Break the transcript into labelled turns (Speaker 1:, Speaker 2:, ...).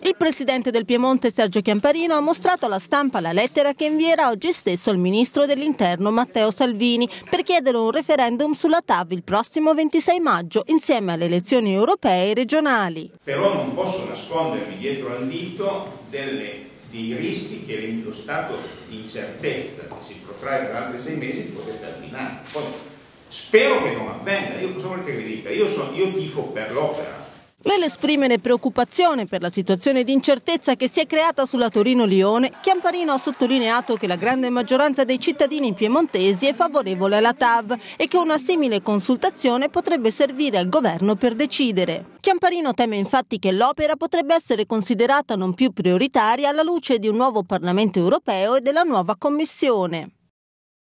Speaker 1: Il presidente del Piemonte Sergio Chiamparino ha mostrato alla stampa la lettera che invierà oggi stesso al ministro dell'Interno Matteo Salvini per chiedere un referendum sulla TAV il prossimo 26 maggio insieme alle elezioni europee e regionali.
Speaker 2: Però non posso nascondermi dietro al dito dei rischi che lo stato di incertezza che si protrae per altri 6 mesi può determinare. Poi spero che non avvenga. Io cosa volete che vi dica? Io tifo per l'opera.
Speaker 1: Nell'esprimere preoccupazione per la situazione di incertezza che si è creata sulla Torino-Lione, Chiamparino ha sottolineato che la grande maggioranza dei cittadini piemontesi è favorevole alla TAV e che una simile consultazione potrebbe servire al governo per decidere. Chiamparino teme infatti che l'opera potrebbe essere considerata non più prioritaria alla luce di un nuovo Parlamento europeo e della nuova Commissione.